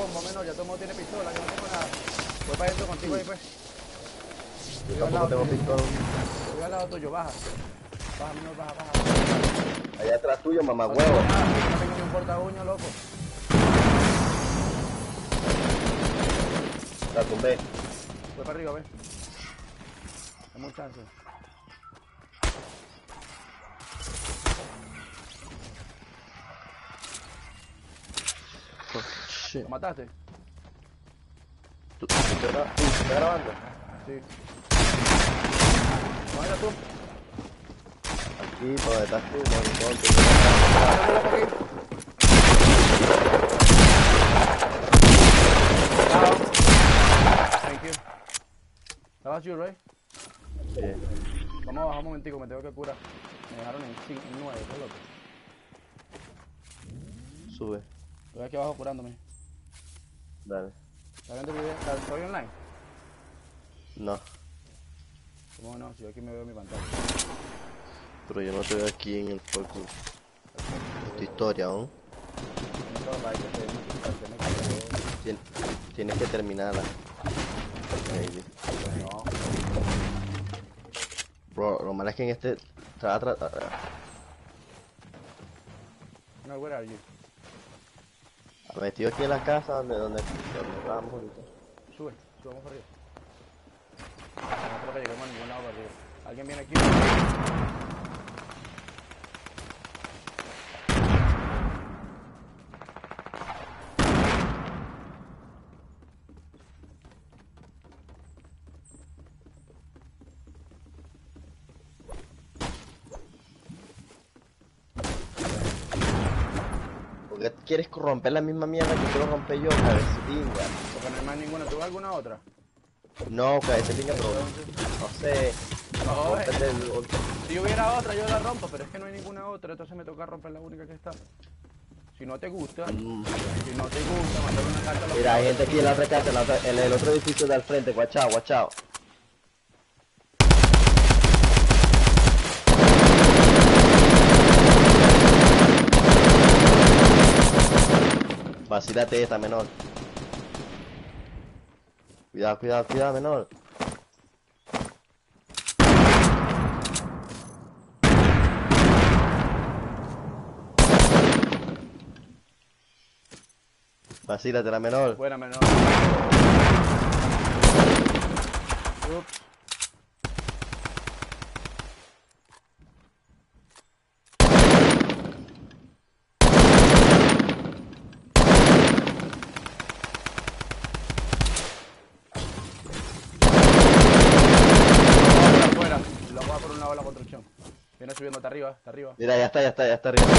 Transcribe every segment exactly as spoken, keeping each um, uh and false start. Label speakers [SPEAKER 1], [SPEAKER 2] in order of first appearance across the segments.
[SPEAKER 1] bomba, menor, ya todo el mundo tiene pistola, yo no tengo nada. Voy para adentro contigo ahí, pues.
[SPEAKER 2] Yo tampoco tengo pistola.
[SPEAKER 1] Voy al lado tuyo, baja. Baja, menor, baja, baja.
[SPEAKER 2] Allá atrás tuyo, mamá
[SPEAKER 1] No
[SPEAKER 2] huevo.
[SPEAKER 1] tengo nada, no tengo ni un porta uña, loco.
[SPEAKER 2] La tumbé.
[SPEAKER 1] Voy para arriba, ve. Dame un chance.
[SPEAKER 2] Oh, shit.
[SPEAKER 1] ¿Lo mataste?
[SPEAKER 2] ¿Tú, tú, tú, gra- tú, ¿estás grabando?
[SPEAKER 1] Sí. ¿Dónde estás tú?
[SPEAKER 2] Aquí, por donde estás tú, por donde estás tú.
[SPEAKER 1] Dame loco aquí. Down. Thank you. That was you, right?
[SPEAKER 2] Sí.
[SPEAKER 1] Vamos a bajar un momentico, me tengo que curar. Me dejaron en cinco, en nueve, ¿qué loco?
[SPEAKER 2] Sube.
[SPEAKER 1] Estoy aquí abajo curándome.
[SPEAKER 2] Dale.
[SPEAKER 1] ¿Estás viendo el video? ¿Estoy online?
[SPEAKER 2] No,
[SPEAKER 1] ¿Cómo no? Si yo aquí me veo mi pantalla.
[SPEAKER 2] pero yo no te veo aquí en el foco. Tu historia aún.
[SPEAKER 1] Tengo todo para que se me
[SPEAKER 2] Tien- tienes que terminarla. Baby.
[SPEAKER 1] No.
[SPEAKER 2] Bro, lo malo es que en este tra tra tra-
[SPEAKER 1] No, where are you?
[SPEAKER 2] metido aquí en la casa donde donde donde estábamos ahorita.
[SPEAKER 1] Sube, subamos para arriba. No creo que lleguemos a ningún lado para arriba. ¿Alguien viene aquí?
[SPEAKER 2] ¿Por qué quieres romper la misma mierda que quiero romper yo, cabecita?
[SPEAKER 1] Porque no hay más ninguna. ¿Tú ves alguna otra?
[SPEAKER 2] No, cabecita, pero no sé.
[SPEAKER 1] No,
[SPEAKER 2] Rómpete el-
[SPEAKER 1] si hubiera otra yo la rompo, pero es que no hay ninguna otra, entonces me toca romper la única que está. Si no te gusta,
[SPEAKER 2] Mm.
[SPEAKER 1] si no te gusta, mandar una carta a los
[SPEAKER 2] Mira, hay gente aquí en la otra casa, en, la otra- en el otro edificio de al frente, guachao, guachao. Vacílate esta, menor. Cuidado, cuidado, cuidado, menor. Vacílate la menor.
[SPEAKER 1] Buena, menor. Ups. Afuera, lo voy a por un lado de la construcción. Viene subiendo hasta arriba, hasta arriba.
[SPEAKER 2] Mira, ya está, ya está, ya está arriba.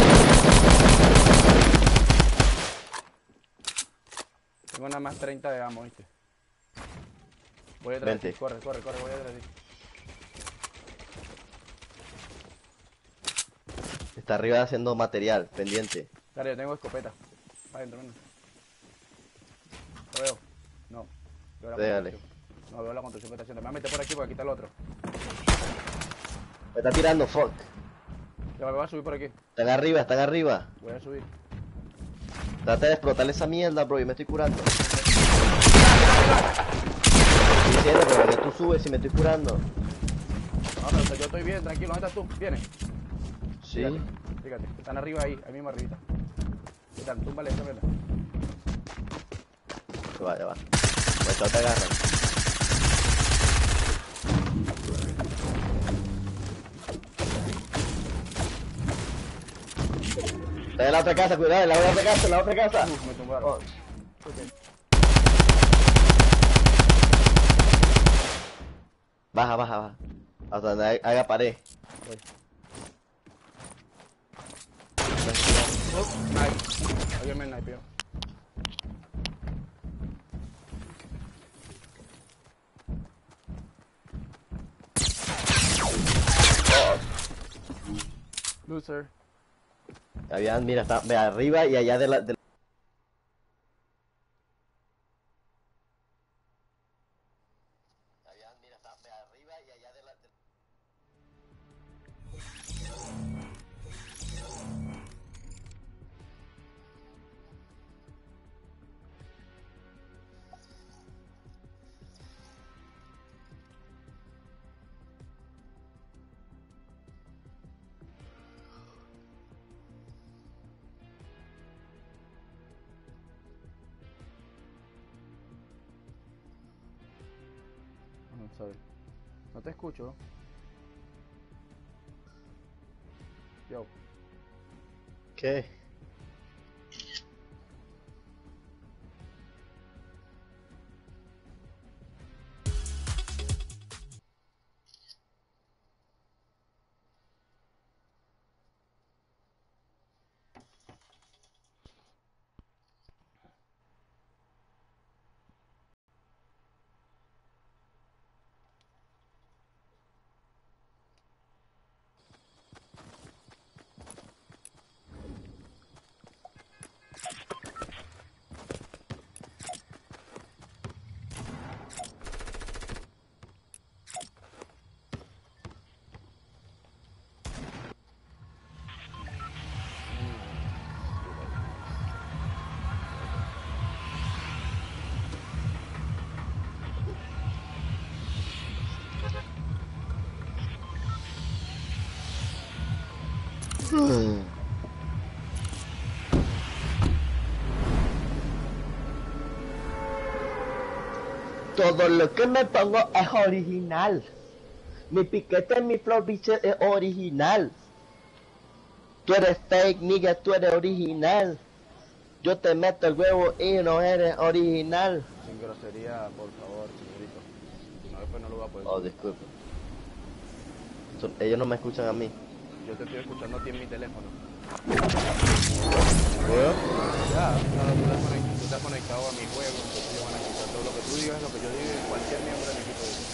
[SPEAKER 1] Tengo nada más treinta de ammo, ¿viste? Voy detrás de ti,
[SPEAKER 2] Vente.
[SPEAKER 1] corre, corre, corre, voy detrás de ti.
[SPEAKER 2] Está arriba haciendo material, pendiente.
[SPEAKER 1] Dale, yo tengo escopeta. Para adentro, ven. Lo veo. No. Veo la
[SPEAKER 2] Dale.
[SPEAKER 1] construcción. No, veo la construcción que está haciendo. Me voy a meter por aquí porque aquí está el otro.
[SPEAKER 2] Me está tirando, fuck.
[SPEAKER 1] Ya me voy a subir por aquí.
[SPEAKER 2] Están arriba, están arriba.
[SPEAKER 1] Voy a subir.
[SPEAKER 2] Trata de explotar esa mierda, bro, yo me estoy curando. Estoy diciendo, pero que tú subes y me estoy curando.
[SPEAKER 1] No, pero yo estoy bien, tranquilo. ¿Dónde estás tú? Viene.
[SPEAKER 2] Sí.
[SPEAKER 1] Fíjate, fíjate. Están arriba ahí, ahí mismo arribita. Están, túmbale esa mierda.
[SPEAKER 2] Ya va, ya va. Guachao, te agarran. Está en la otra casa, cuidado, en la otra casa, en la otra casa.
[SPEAKER 1] Uf, me tumbaron.
[SPEAKER 2] Oh,
[SPEAKER 1] Ok.
[SPEAKER 2] baja, baja, baja. Hasta donde hay- haga pared.
[SPEAKER 1] Voy. Uf, snipe. Alguien me snipeó. Loser.
[SPEAKER 2] Había, mira, está ve arriba y allá de la... De... Mira, está ve arriba y allá de la... De...
[SPEAKER 1] Sorry. No te escucho. Yo.
[SPEAKER 2] ¿Qué? Todo lo que me pongo es original. Mi piquete, mi flow, bicho, es original. Tú eres fake, nigga, tú eres original. Yo te meto el huevo y no eres original.
[SPEAKER 1] Sin grosería, por favor, señorito. Si no, después no lo voy a poder.
[SPEAKER 2] Oh, disculpe. Son- ellos no me escuchan a mí.
[SPEAKER 1] Yo te estoy escuchando a ti en mi teléfono.
[SPEAKER 2] ¿Bueno?
[SPEAKER 1] Ya, claro, tú estás conect- tú estás conectado a mi juego, entonces ellos van a escuchar todo lo que tú digas, lo que yo diga, y cualquier miembro de mi equipo diga.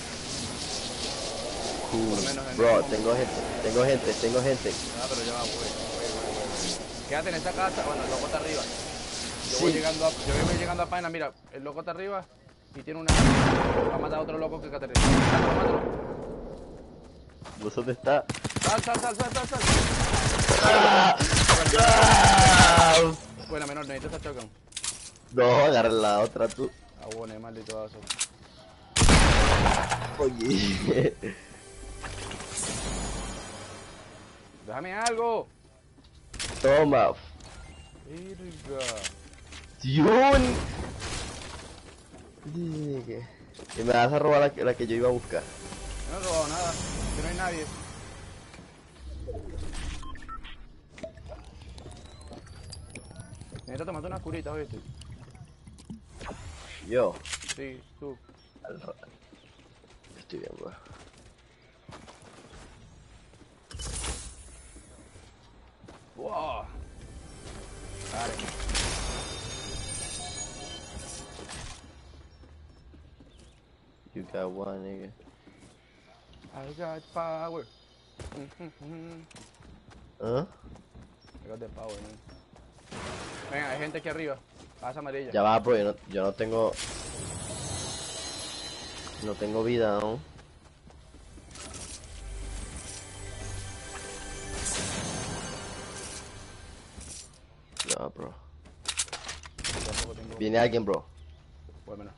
[SPEAKER 1] Por lo menos en
[SPEAKER 2] Bro,
[SPEAKER 1] este
[SPEAKER 2] tengo gente, tengo gente, tengo gente.
[SPEAKER 1] Ah, pero ya va, güey, güey, güey, güey. Quédate en esta casa, bueno, el loco está arriba. Yo voy
[SPEAKER 2] Sí.
[SPEAKER 1] llegando a, yo voy llegando a Paina, mira, el loco está arriba y tiene una... Va a matar a otro loco que Caterina. Mátalo, mátalo.
[SPEAKER 2] ¿Vos dónde está?
[SPEAKER 1] Sal, sal, sal, sal, sal, sal.
[SPEAKER 2] ¡Ah! ¡Ah!
[SPEAKER 1] Buena, menor, necesito esa shotgun.
[SPEAKER 2] No, agarra la otra tú.
[SPEAKER 1] Ah, bueno, maldito vaso.
[SPEAKER 2] Oye.
[SPEAKER 1] Déjame algo.
[SPEAKER 2] Toma.
[SPEAKER 1] Virga.
[SPEAKER 2] Dion. Y me vas a robar la que, la que yo iba a buscar.
[SPEAKER 1] No he robado nada, que no hay nadie. Necesito tomarte unas curitas, ¿viste?
[SPEAKER 2] Yo.
[SPEAKER 1] Sí, tú.
[SPEAKER 2] Al ra- Estoy bien, bro.
[SPEAKER 1] Wow. Dale.
[SPEAKER 2] You got one, nigga.
[SPEAKER 1] I got power. I
[SPEAKER 2] ¿Ah?
[SPEAKER 1] got the power, man. Venga, hay gente aquí arriba. Casa amarilla.
[SPEAKER 2] Ya va, bro. Yo no, yo no tengo. No tengo vida, ¿no? Ya va, bro.
[SPEAKER 1] Yo tampoco tengo...
[SPEAKER 2] Viene alguien, bro.
[SPEAKER 1] Pues menos.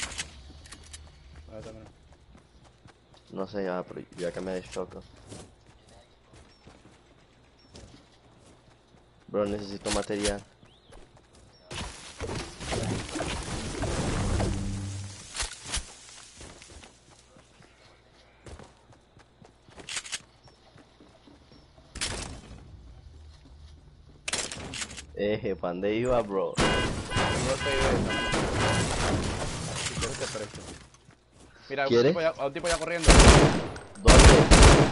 [SPEAKER 1] Ahora menos.
[SPEAKER 2] No sé, ya va, pero yo acá me de shotgun. Bro, necesito material. Eje, ¿pa' dónde iba, bro?
[SPEAKER 1] Tengo seis de esas. Si quieres te presto. Mira, a un
[SPEAKER 2] ¿Quieres?
[SPEAKER 1] tipo ya, a un tipo ya corriendo.
[SPEAKER 2] ¿Dónde?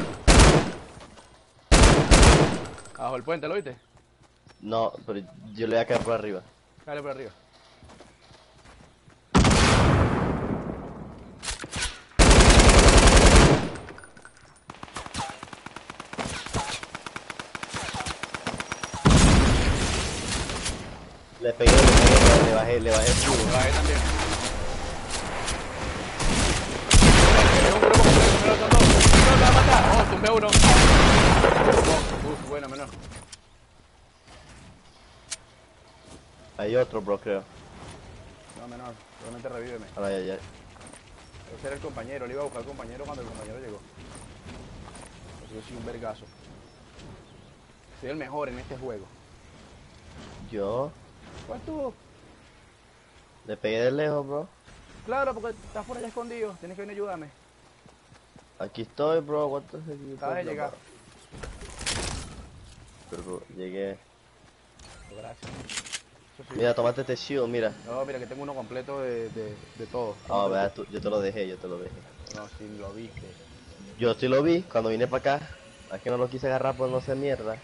[SPEAKER 1] Abajo el puente, ¿lo viste?
[SPEAKER 2] No, pero yo le voy a caer por arriba.
[SPEAKER 1] Dale por arriba.
[SPEAKER 2] Le pegué, le pegué, le bajé, le bajé el
[SPEAKER 1] Me
[SPEAKER 2] culo.
[SPEAKER 1] bajé también. Es un grupo completo, pero son dos. No, te va a matar. Oh, tumbé uno. Oh, uf, buena, menor.
[SPEAKER 2] Hay otro, bro, creo.
[SPEAKER 1] No, menor. Solamente revíveme.
[SPEAKER 2] Ahora ya, ya.
[SPEAKER 1] Ese era el compañero. Le iba a buscar al compañero cuando el compañero llegó. Así que yo soy un vergazo. Soy el mejor en este juego.
[SPEAKER 2] Yo
[SPEAKER 1] ¿Cuál tú?
[SPEAKER 2] le pegué de lejos, bro.
[SPEAKER 1] Claro, porque estás por allá escondido. Tienes que venir a ayudarme.
[SPEAKER 2] Aquí estoy, bro. What the heck you
[SPEAKER 1] Acabas de
[SPEAKER 2] talking
[SPEAKER 1] llegar.
[SPEAKER 2] about? Pero llegué.
[SPEAKER 1] Gracias. Eso sí.
[SPEAKER 2] Mira, tomate este shield, mira.
[SPEAKER 1] No, mira que tengo uno completo de, de, de todo.
[SPEAKER 2] Ah,
[SPEAKER 1] Tómatelo tú.
[SPEAKER 2] vea, tú, yo te lo dejé, yo te lo dejé.
[SPEAKER 1] No, si lo viste.
[SPEAKER 2] Yo sí lo vi cuando vine para acá. Es que no lo quise agarrar por no sé mierda.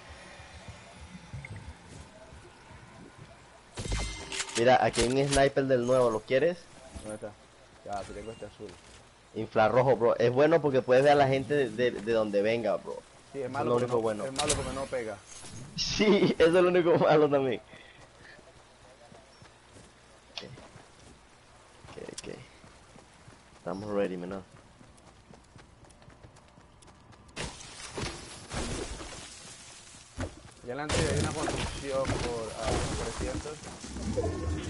[SPEAKER 2] Mira, aquí hay un sniper del nuevo, ¿lo quieres?
[SPEAKER 1] ¿Dónde está? Ya, aquí tengo este azul.
[SPEAKER 2] Infrarrojo, bro. Es bueno porque puedes ver a la gente de, de, de donde venga, bro.
[SPEAKER 1] Sí, es
[SPEAKER 2] Eso es
[SPEAKER 1] malo,
[SPEAKER 2] lo
[SPEAKER 1] porque
[SPEAKER 2] único
[SPEAKER 1] no,
[SPEAKER 2] bueno.
[SPEAKER 1] es malo porque no pega.
[SPEAKER 2] Sí, eso es lo único malo también. Ok, ok, ok. Estamos ready, menor.
[SPEAKER 1] Ya adelante hay una construcción por ah, trescientos.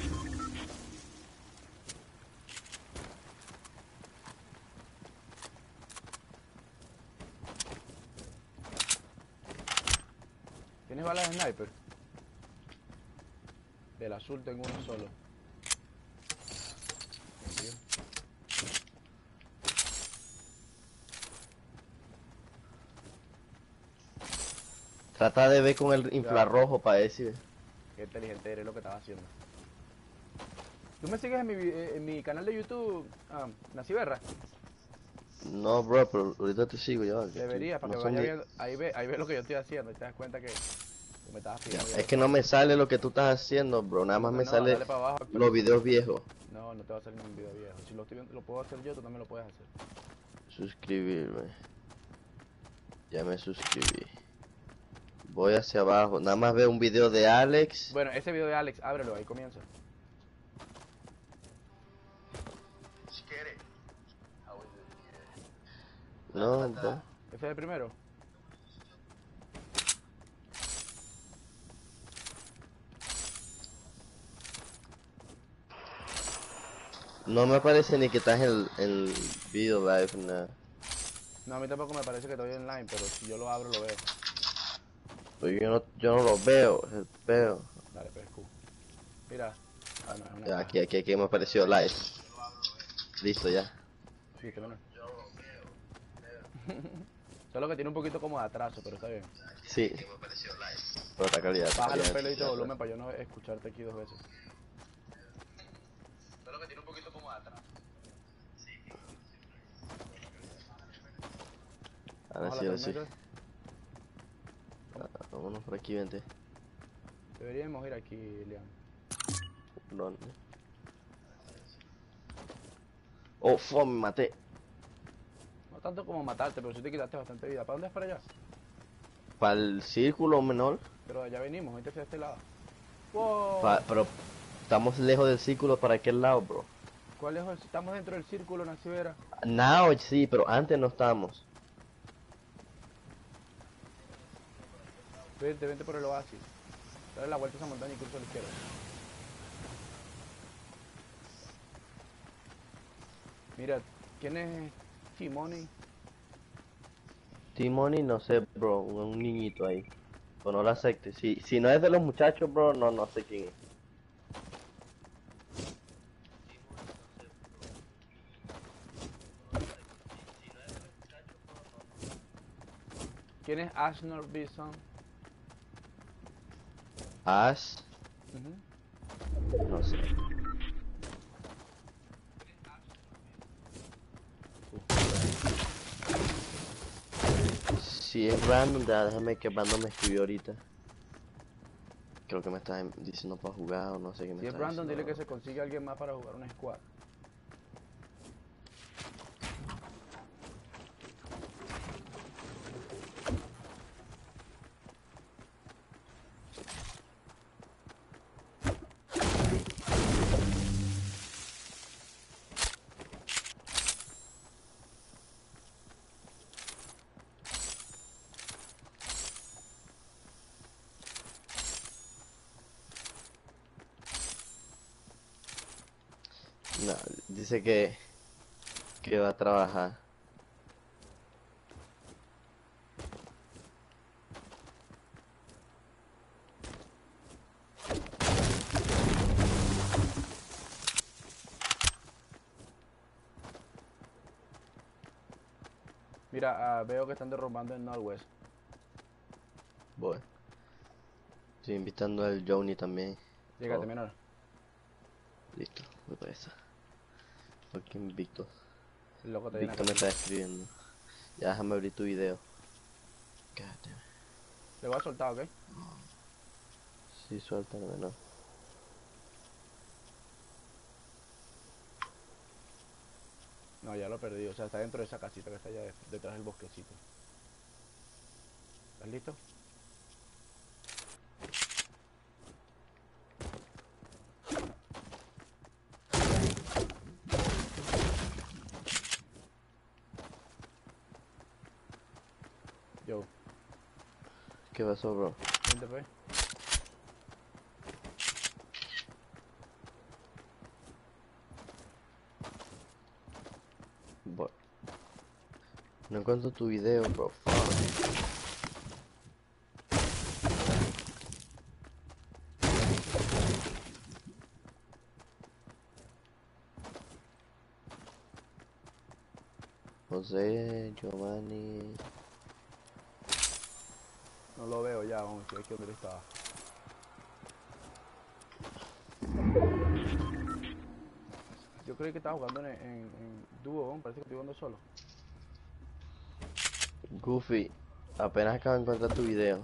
[SPEAKER 1] ¿Tienes balas de sniper? Del azul tengo uno solo. Bien.
[SPEAKER 2] Trata de ver con el infrarrojo para decir.
[SPEAKER 1] Qué inteligente eres lo que estaba haciendo. ¿Tú me sigues en mi, vi- eh, en mi canal de YouTube, ah, Naciberra?
[SPEAKER 2] No, bro, pero ahorita te sigo ya. que
[SPEAKER 1] Deberías,
[SPEAKER 2] tú-
[SPEAKER 1] para
[SPEAKER 2] no
[SPEAKER 1] que
[SPEAKER 2] son
[SPEAKER 1] vayas
[SPEAKER 2] ni-
[SPEAKER 1] viendo. Ahí ve, ahí ve lo que yo estoy haciendo y te das cuenta que, que me estabas
[SPEAKER 2] Ya,
[SPEAKER 1] pidiendo.
[SPEAKER 2] es que no me sale lo que tú estás haciendo, bro. Nada
[SPEAKER 1] ¿Cómo
[SPEAKER 2] más
[SPEAKER 1] que
[SPEAKER 2] me
[SPEAKER 1] no?
[SPEAKER 2] sale
[SPEAKER 1] Dale para abajo,
[SPEAKER 2] los
[SPEAKER 1] actualiza.
[SPEAKER 2] videos viejos.
[SPEAKER 1] No, no te va a salir ningún video viejo. Si lo, estoy viendo- lo puedo hacer yo, tú también lo puedes hacer.
[SPEAKER 2] Suscribirme. Ya me suscribí. Voy hacia abajo. Nada más veo un video de Alex.
[SPEAKER 1] Bueno, ese video de Alex, ábrelo, ahí comienza.
[SPEAKER 2] No, bro.
[SPEAKER 1] Ese es el primero.
[SPEAKER 2] No me parece ni que estás en el, en el video live, nada.
[SPEAKER 1] No, a mí tampoco me parece que estoy online, pero si yo lo abro, lo veo.
[SPEAKER 2] Pues yo no, yo no lo veo, es el peo.
[SPEAKER 1] Dale, pues, Q. Mira. Ah, no, es una
[SPEAKER 2] Ya,
[SPEAKER 1] caja.
[SPEAKER 2] aquí, aquí, aquí me apareció live. Listo, ya.
[SPEAKER 1] Viste, bueno. Solo que tiene un poquito como de atraso, pero está bien.
[SPEAKER 2] Sí. Pero está calidad. está
[SPEAKER 1] Bájale un
[SPEAKER 2] calidad,
[SPEAKER 1] pelito de
[SPEAKER 2] ya,
[SPEAKER 1] volumen para yo no escucharte aquí dos veces. Solo que tiene un poquito como de atraso.
[SPEAKER 2] Ahora
[SPEAKER 1] Vamos a
[SPEAKER 2] sí,
[SPEAKER 1] la
[SPEAKER 2] ahora sí.
[SPEAKER 1] tormenta.
[SPEAKER 2] Ah, vámonos por aquí, vente.
[SPEAKER 1] Deberíamos ir aquí, Liam.
[SPEAKER 2] ¿Dónde? Oh, fuck, me maté.
[SPEAKER 1] No tanto como matarte, pero sí te quitaste bastante vida. ¿Para dónde es para allá?
[SPEAKER 2] Para el círculo menor.
[SPEAKER 1] Pero allá venimos, vente hacia este lado. Wow.
[SPEAKER 2] Pa- pero estamos lejos del círculo para aquel lado, bro.
[SPEAKER 1] ¿Cuál es? Estamos dentro del círculo, Nacibera.
[SPEAKER 2] Now sí, pero antes no estamos.
[SPEAKER 1] Vente, vente por el oasis. Dale la vuelta a esa montaña y cruza a la izquierda. Mira, ¿quién es Timoni?
[SPEAKER 2] Timoni, no sé, bro, un, un niñito ahí. O no la acepte. Si, si no es de los muchachos, bro, no, no sé quién es.
[SPEAKER 1] ¿Quién es Ashnor Bison?
[SPEAKER 2] Ash,
[SPEAKER 1] Ujú.
[SPEAKER 2] no sé. Si es random, ya, déjame que Brandon me escribió ahorita. Creo que me está diciendo para jugar o no sé qué me
[SPEAKER 1] Si es
[SPEAKER 2] está
[SPEAKER 1] Brandon, dile
[SPEAKER 2] diciendo.
[SPEAKER 1] que se consigue alguien más para jugar una squad.
[SPEAKER 2] No, dice que, que va a trabajar.
[SPEAKER 1] Mira, ah, veo que están derrumbando en Northwest.
[SPEAKER 2] Voy. Estoy invitando al Johnny también.
[SPEAKER 1] Llégate,
[SPEAKER 2] Oh,
[SPEAKER 1] menor.
[SPEAKER 2] listo, voy para esa. Fucking Víctor.
[SPEAKER 1] El loco te viene
[SPEAKER 2] Víctor me
[SPEAKER 1] acá.
[SPEAKER 2] está escribiendo. Ya déjame abrir tu video. God damn it.
[SPEAKER 1] Le voy a soltar, ¿ok?
[SPEAKER 2] Sí, suéltame, no.
[SPEAKER 1] No, ya lo perdí. O sea, está dentro de esa casita que está allá de- detrás del bosquecito. ¿Estás listo? Yo,
[SPEAKER 2] ¿Qué pasó, bro?
[SPEAKER 1] vente pues.
[SPEAKER 2] Voy. No encuentro tu video, bro. Fuck. José, Giovanni.
[SPEAKER 1] No lo veo ya, vamos, que aquí donde estaba. Yo creí que estaba jugando en, en, en dúo, ¿no? Parece que estoy jugando solo.
[SPEAKER 2] Goofy, apenas acabo de encontrar tu video.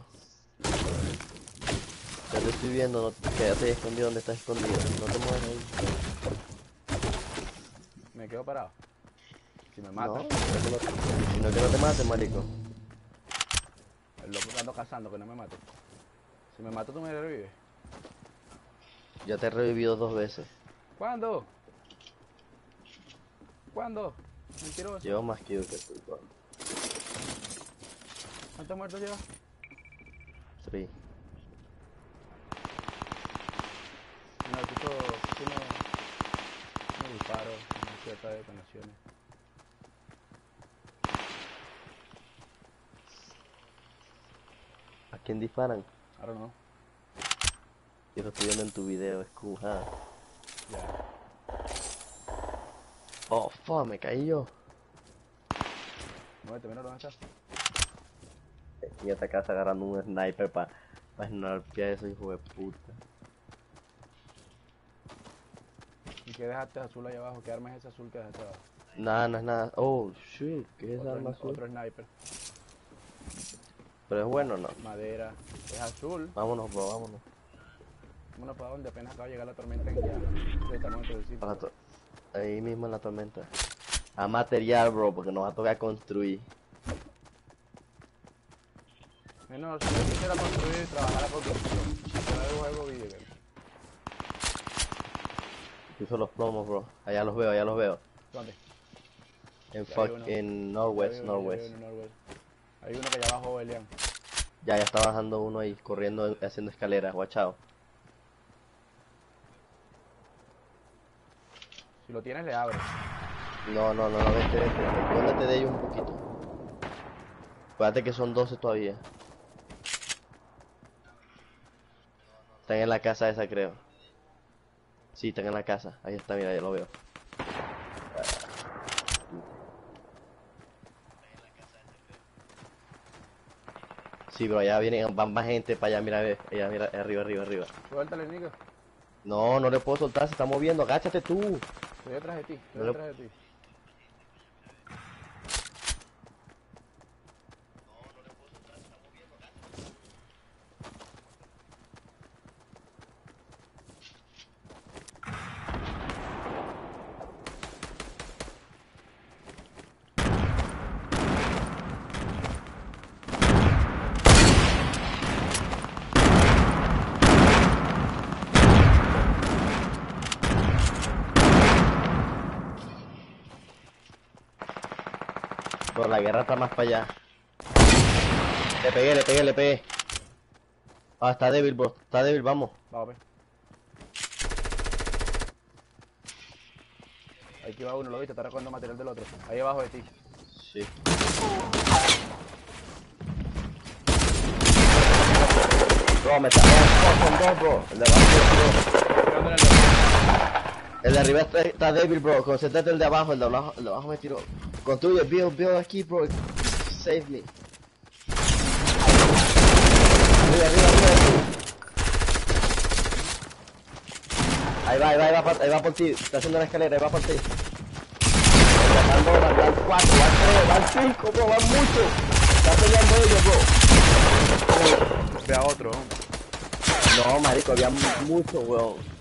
[SPEAKER 2] Ya te estoy viendo, no, quédate escondido donde estás escondido. No te muevas ahí.
[SPEAKER 1] Me quedo parado. Si me
[SPEAKER 2] No,
[SPEAKER 1] matan,
[SPEAKER 2] no que no, si no que no te mates, marico.
[SPEAKER 1] el loco que ando cazando, que no me mate. Si me mato, tú me revives.
[SPEAKER 2] Ya te he revivido dos veces.
[SPEAKER 1] ¿Cuándo? ¿Cuándo? Mentiroso.
[SPEAKER 2] Llevo más que yo que tú, bro.
[SPEAKER 1] ¿Cuántos muertos llevas?
[SPEAKER 2] Three.
[SPEAKER 1] No, escucho unos, unos disparos, una cierta detonaciones.
[SPEAKER 2] ¿A quién disparan?
[SPEAKER 1] I don't know.
[SPEAKER 2] Yo lo estoy viendo en tu video, es cool, huh?
[SPEAKER 1] Ya.
[SPEAKER 2] Oh, fuck, me caí yo.
[SPEAKER 1] Muévete, menor, ¿dónde estás?
[SPEAKER 2] Y esta casa agarrando un sniper para pa snarpear a ese hijo de puta.
[SPEAKER 1] ¿Y qué dejaste azul ahí abajo? ¿Qué arma es ese azul que dejaste abajo?
[SPEAKER 2] Nada, no es nada. Oh, shit, ¿qué es esa
[SPEAKER 1] Otro,
[SPEAKER 2] arma
[SPEAKER 1] sni-
[SPEAKER 2] azul?
[SPEAKER 1] otro sniper.
[SPEAKER 2] Pero es bueno, ¿no?
[SPEAKER 1] Madera. Es azul.
[SPEAKER 2] Vámonos, bro, vámonos.
[SPEAKER 1] Vámonos para donde apenas acaba de llegar la tormenta en ya. Sí, estamos dentro del sitio.
[SPEAKER 2] Para la to- Ahí mismo en la tormenta. A material, bro, porque nos va a tocar construir.
[SPEAKER 1] Menor, si yo quisiera construir, trabajar la construcción. Pero el juego video game.
[SPEAKER 2] Puso los plomos, bro. Allá los veo, allá los veo.
[SPEAKER 1] ¿Dónde?
[SPEAKER 2] En
[SPEAKER 1] Ya
[SPEAKER 2] fuck,
[SPEAKER 1] hay uno.
[SPEAKER 2] en
[SPEAKER 1] Ya
[SPEAKER 2] Northwest,
[SPEAKER 1] veo, ya veo
[SPEAKER 2] Northwest.
[SPEAKER 1] uno en Northwest. Hay uno que ya bajó, Elian.
[SPEAKER 2] Ya, ya está bajando uno ahí, corriendo, haciendo escaleras, guachao.
[SPEAKER 1] Si lo tienes, le abres.
[SPEAKER 2] No, no, no, no, vete, vete. Escóndete de ellos un poquito. Acuérdate que son doce todavía. Están en la casa esa, creo. Sí, están en la casa. Ahí está, mira, ya lo veo. Sí, pero allá vienen, van más gente para allá, mira, ve. Allá, mira, arriba, arriba, arriba.
[SPEAKER 1] Suéltale, Nico.
[SPEAKER 2] No, no le puedo soltar, se está moviendo, agáchate tú.
[SPEAKER 1] Estoy detrás de ti. Estoy
[SPEAKER 2] No le-
[SPEAKER 1] detrás de ti.
[SPEAKER 2] Pero la guerra está más para allá. Le pegué, le pegué, le pegué. Ah, está débil, bro. Está débil, vamos.
[SPEAKER 1] Vamos, ve. Aquí va uno, lo viste, está recogiendo material del otro. Ahí abajo de ti.
[SPEAKER 2] Sí. Bro, me está... Oh, son dos, bro. El de abajo,
[SPEAKER 1] Pegándole al otro.
[SPEAKER 2] el de arriba está, está débil, bro. Concéntrate el de abajo. El de abajo, el de abajo me tiró. Construye, build, build aquí, bro. save me. Arriba, arriba, arriba, arriba. Ahí va, ahí va, ahí va, por- ahí va por ti. Está haciendo la escalera, ahí va por ti. Van dos, van, van cuatro, van tres, van cinco, bro, van muchos. Está peleando ellos, bro.
[SPEAKER 1] Ve a otro.
[SPEAKER 2] No, marico, había mucho, weón.